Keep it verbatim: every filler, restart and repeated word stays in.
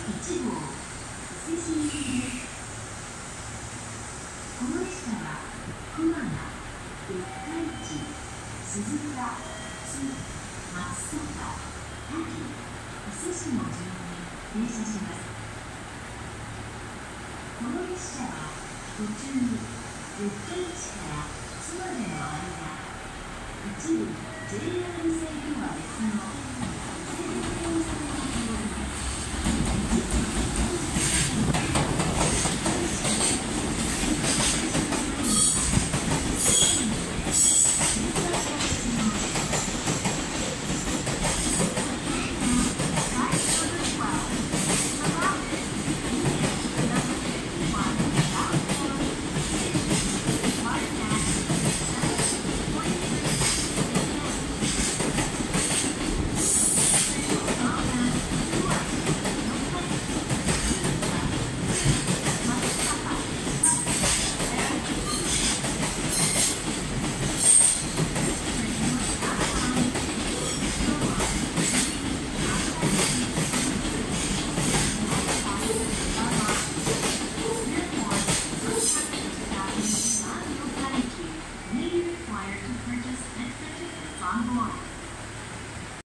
いちごう伊勢市行きです。この列車は熊谷、四日市、鈴鹿、津、松阪、滝、伊勢市の順に停車します。この列車は途中に四日市から津までの間、一部 ジェイアール 線とは別の